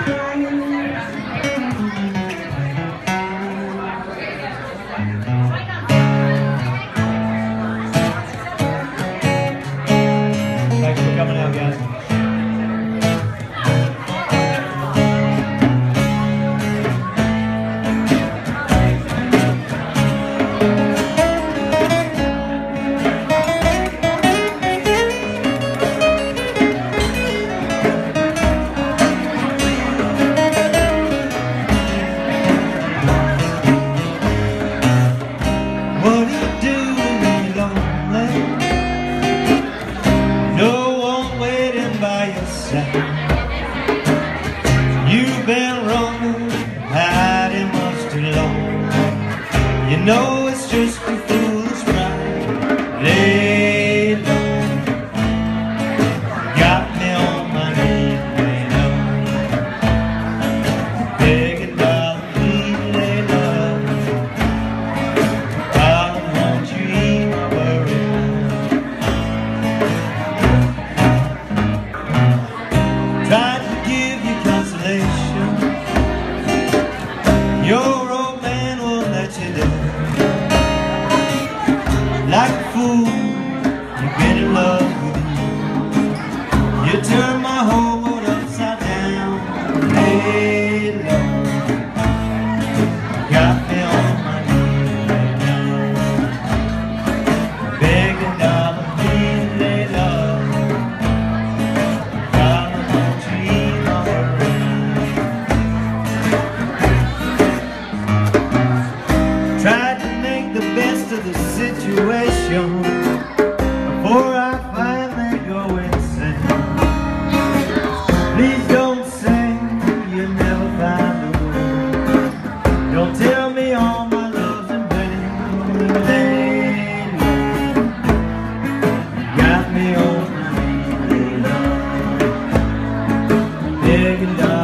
Thanks for coming out, guys. What do you do when you're lonely? No one waiting by your side. You've been running, hiding much too long. You know it's just a foolish ride. Layla, got me on my knees, Layla, begging darling, please, Layla. Tried to give you consolation. Your old man won't let you down. Like a fool, you've been in love with you. You turned my whole world upside down. Layla, got me on my knees, Layla, begging darling, please, Layla. Tried to make the best of the situation before I finally go insane. Please don't say you'll never find a way. Don't tell me all my love's in vain. Layla, got me on my knees, Layla, begging darling.